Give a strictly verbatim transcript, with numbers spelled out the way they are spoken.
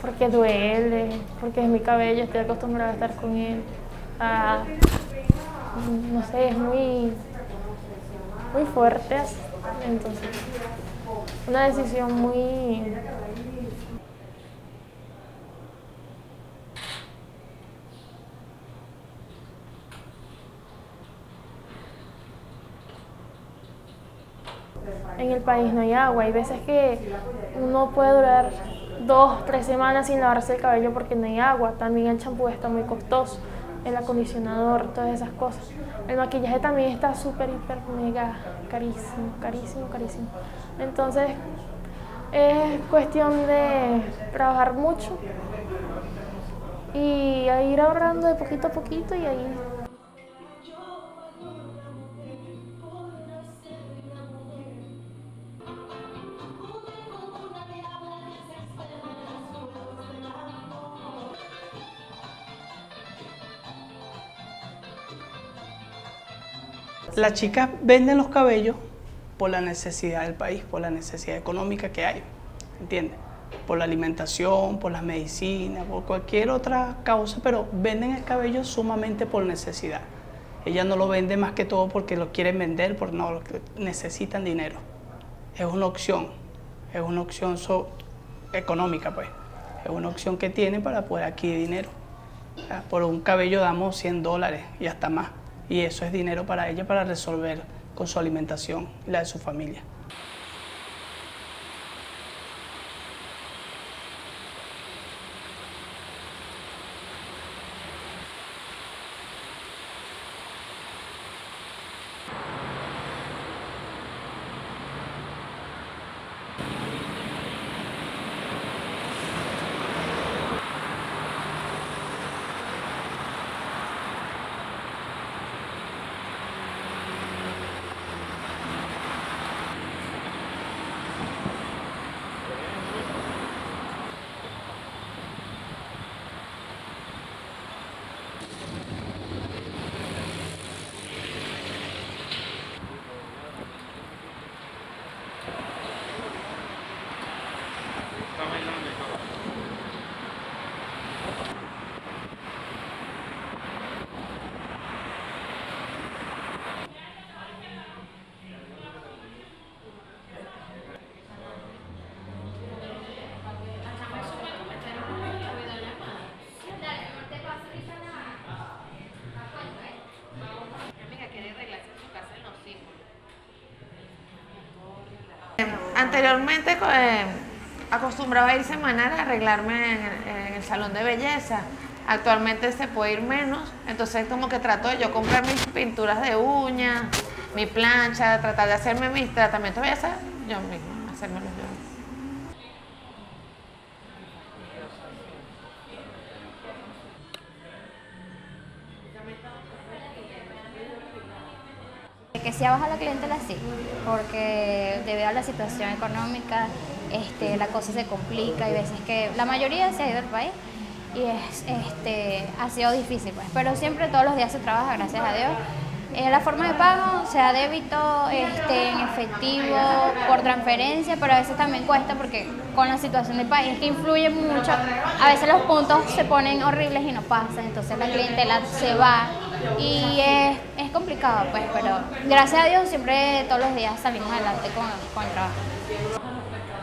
porque duele, porque es mi cabello, estoy acostumbrada a estar con él. A, no sé, es muy, muy fuerte, entonces una decisión muy... En el país no hay agua, hay veces que uno puede durar dos, tres semanas sin lavarse el cabello porque no hay agua. También el champú está muy costoso, el acondicionador, todas esas cosas. El maquillaje también está súper, hiper, mega carísimo, carísimo, carísimo. Entonces es cuestión de trabajar mucho y a ir ahorrando de poquito a poquito y ahí. Las chicas venden los cabellos por la necesidad del país, por la necesidad económica que hay, ¿entiendes? Por la alimentación, por las medicinas, por cualquier otra causa, pero venden el cabello sumamente por necesidad. Ellas no lo venden más que todo porque lo quieren vender, porque no, necesitan dinero. Es una opción, es una opción so, económica, pues. Es una opción que tienen para poder adquirir dinero. Por un cabello damos cien dólares y hasta más. Y eso es dinero para ella para resolver con su alimentación y la de su familia. Anteriormente eh, acostumbraba a ir semanal a arreglarme en el, en el salón de belleza. Actualmente se puede ir menos, entonces como que trato de yo comprar mis pinturas de uñas, mi plancha, tratar de hacerme mis tratamientos de belleza yo misma, hacérmelos yo misma. Que sí baja la clientela, sí, porque debido a la situación económica este, la cosa se complica. Hay veces que la mayoría se ha ido del país y es, este, ha sido difícil, pues, pero siempre todos los días se trabaja, gracias a Dios. Eh, la forma de pago, sea débito, este, en efectivo, por transferencia, pero a veces también cuesta porque con la situación del país que influye mucho, a veces los puntos se ponen horribles y no pasan, entonces la clientela se va y es, es complicado, pues, pero gracias a Dios siempre todos los días salimos adelante con, con el trabajo.